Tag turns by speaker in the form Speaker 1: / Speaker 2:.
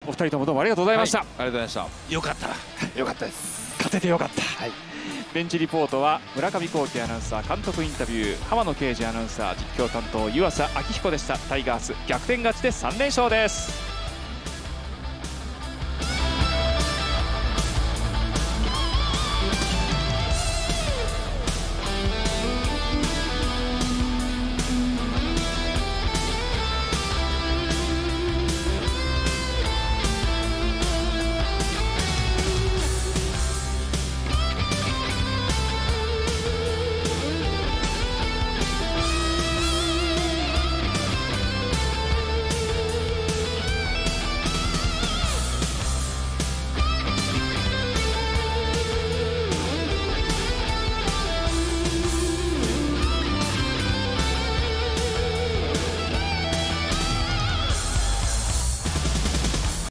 Speaker 1: お二人ともどうもありがとうございました。
Speaker 2: ありがとうございました。
Speaker 3: よかったよかったです。
Speaker 1: 勝ててよかった。ベンチリポートは村上幸喜アナウンサー、監督インタビュー浜野啓二アナウンサー、実況担当湯浅明彦でした。タイガース逆転勝ちで3連勝です。